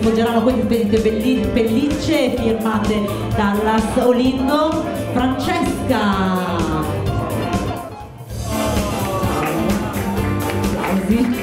sfoggeranno queste pellicce firmate Dallas Olindo. Francesca. Applausi.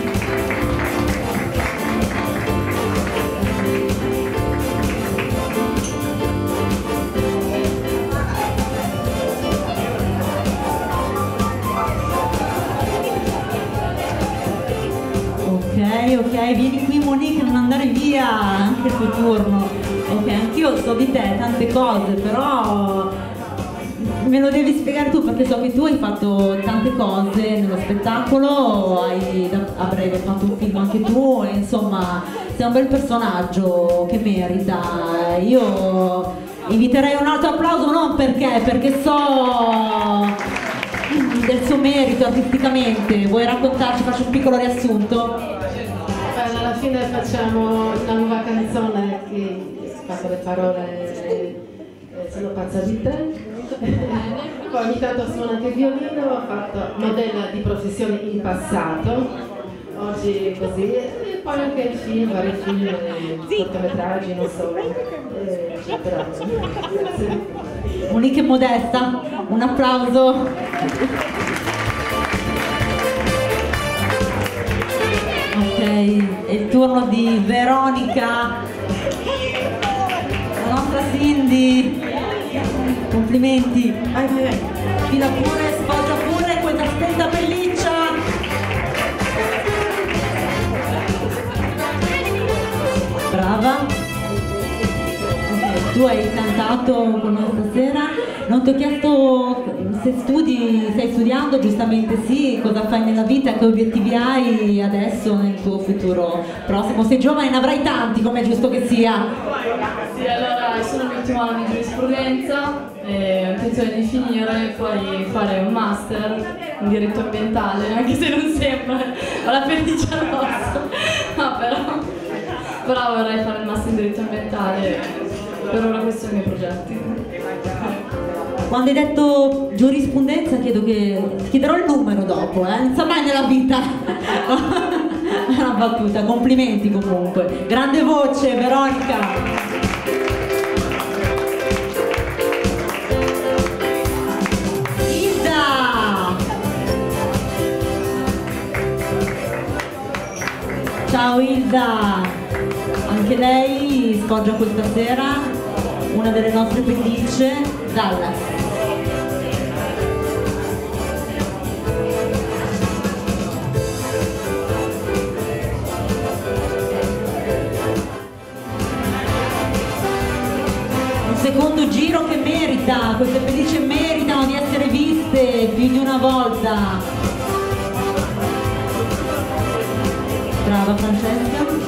Ok, vieni qui Monique, non andare via, anche il tuo turno. Ok, anch'io so di te tante cose, però me lo devi spiegare tu, perché so che tu hai fatto tante cose nello spettacolo, a breve fatto un film anche tu, e insomma sei un bel personaggio che merita. Io inviterei un altro applauso, non perché so del suo merito artisticamente. Vuoi raccontarci, faccio un piccolo riassunto? Alla fine facciamo una nuova canzone che fa le parole sono pazza di te. Poi ogni tanto suono anche il violino, ho fatto modella di professione in passato, oggi così, e poi anche il film, vari film, cortometraggi, non so, eccetera. Monique Modesta, un applauso. Ok, è il turno di Veronica, la nostra Cindy. Complimenti. Vai. Fila pure, sfoggia pure questa stessa pelliccia. Brava. Tu hai cantato con noi stasera, non ti ho chiesto se stai studiando, giustamente sì, cosa fai nella vita, che obiettivi hai adesso nel tuo futuro prossimo? Sei giovane, ne avrai tanti, come è giusto che sia. Sì, allora sono all'ultimo anno di giurisprudenza, ho intenzione di finire, poi fare un master in diritto ambientale, anche se non sembra, ho la pelliccia rossa, no, però vorrei fare il master in diritto ambientale. Per ora questi sono i miei progetti. Quando hai detto giurisprudenza chiederò il numero dopo, non sa mai nella vita. È una battuta, complimenti comunque. Grande voce, Veronica. Ilda. Ciao Ilda. Anche lei sfoggia questa sera una delle nostre pellicce, Dallas. Un secondo giro che merita, queste pellicce meritano di essere viste più di una volta. Brava Francesca.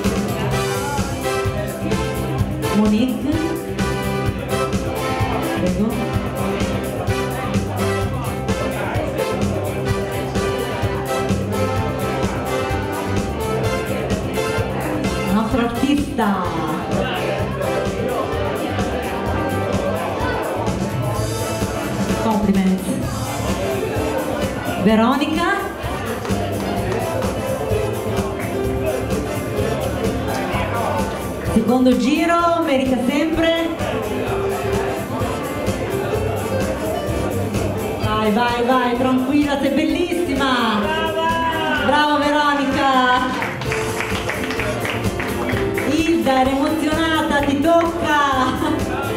Monique, prego. La nostra artista. Complimenti. Veronica. Secondo giro, merita sempre. Vai, tranquilla, sei bellissima. Brava Veronica. Ilda, eri emozionata, ti tocca.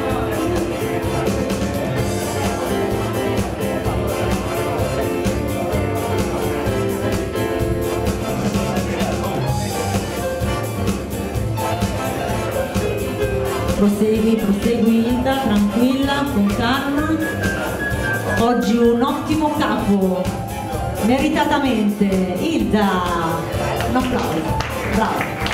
Prosegui Ilda, tranquilla, con calma. Oggi un ottimo capo, meritatamente. Ilda, un applauso, bravo.